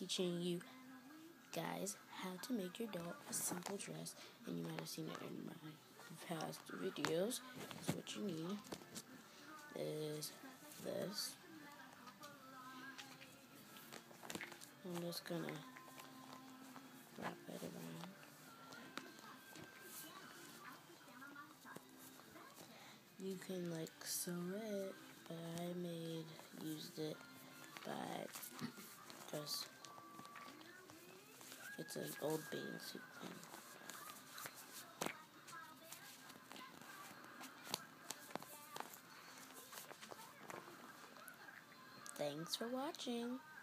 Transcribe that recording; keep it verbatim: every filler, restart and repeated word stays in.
teaching you guys how to make your doll a simple dress, and you might have seen it in my past videos. So what you need is this. I'm just gonna wrap it around. You can like sew it, but I made used it by just it's an old bathing suit thing. Thanks for watching.